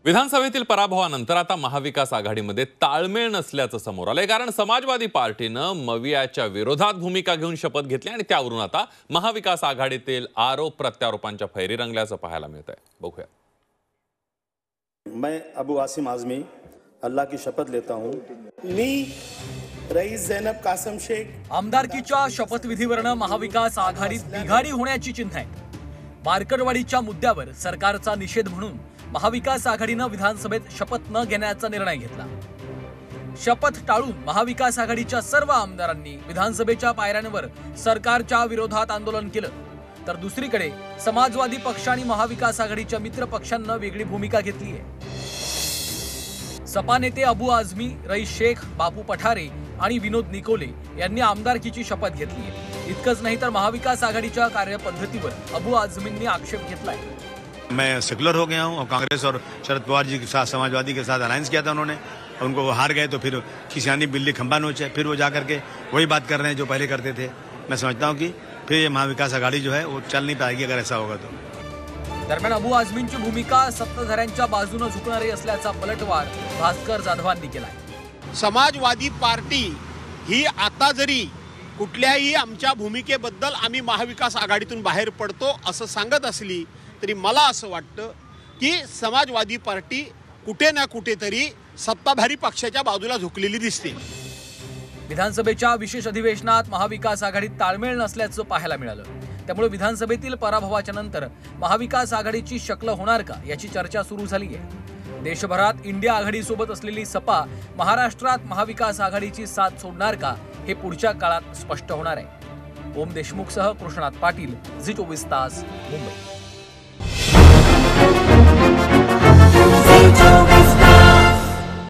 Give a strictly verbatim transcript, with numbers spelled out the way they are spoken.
विधानसभेतील पराभवानंतर आता महाविकास आघाडीमध्ये ताळमेळ नसल्याचं समोर आलंय। कारण समाजवादी पार्टीनं मवियाच्या विरोधात भूमिका घेऊन शपथ घेतली आणि त्यावरून आता महाविकास आघाडीतील आरोप प्रत्यारोपांच्या फैरी रंगल्याचं पाहायला मिळतंय। बघूया। मैं अबू आसिम आजमी अल्लाह की शपथ लेता हूं। मी रईस जैनब कासम शेख आमदारकीच्या शपथविधीवरनं महाविकास आघाडीत बिघाडी होण्याची चिन्ह आहेत। मार्कडवाडीच्या मुद्द्यावर सरकारचा निषेध म्हणून महाविकास आघाडीनं विधानसभेत शपथ न घेण्याचा निर्णय घेतला। शपथ टाळून महाविकास आघाडीच्या सर्व आमदारांनी विधानसभेच्या पायऱ्यांवर सरकारच्या विरोधात आंदोलन केलं, तर दुसरीकडे समाजवादी पक्ष आणि महाविकास आघाडीच्या मित्र पक्षांना वेगळी भूमिका घेतली आहे। सपा नेते अबू आझमी, रईस शेख, बापू पठारे आणि विनोद निकोले यांनी आमदारकीची शपथ घेतली आहे। इतकंच नाही तर महाविकास आघाडीच्या कार्यपद्धतीवर अबू आझमींनी आक्षेप घेतलाय। मैं सेक्युलर हो गया हूं और कांग्रेस और शरद पवार जी के साथ समाजवादी के साथ अलायंस किया था उन्होंने, उनको वो हार गए तो फिर खिसियानी बिल्ली खंबा नोचे, फिर वो जाकर के वही बात कर रहे हैं जो पहले करते थे। मैं समझता हूं कि फिर ये महाविकास आघाड़ी जो है वो चल नहीं पाएगी अगर ऐसा होगा तो। दरम्यान अबू आझमींची भूमिका सत्ताधाऱ्यांच्या बाजूने झुकणारी असल्याचा पलटवार भास्कर जाधवांनी केलाय। समाजवादी पार्टी ही आता जरी कुठल्याही आमच्या भूमिकेबद्दल आम्ही महाविकास आघाडीतून बाहेर पडतो असं सांगत असली तरी मला असं वाटतं की समाजवादी पार्टी कुठे ना कुठेतरी सत्ताधारी पक्षाच्या बाजूला झुकलेली दिसते। विधानसभेच्या विशेष अधिवेशनात महाविकास आघाडीत ताळमेळ नसल्याचं पाहायला मिळालं। त्यामुळे विधानसभेतील पराभवाच्या नंतर महाविकास आघाडीची शक्ल होणार का याची चर्चा सुरू झाली आहे। देशभरात इंडिया आघाडीसोबत असलेली सपा महाराष्ट्रात महाविकास आघाडीची साथ सोडणार का हे पुढच्या काळात स्पष्ट होणार आहे। ओम देशमुखसह कृष्णात पाटील, झी चोवीस तास, मुंबई।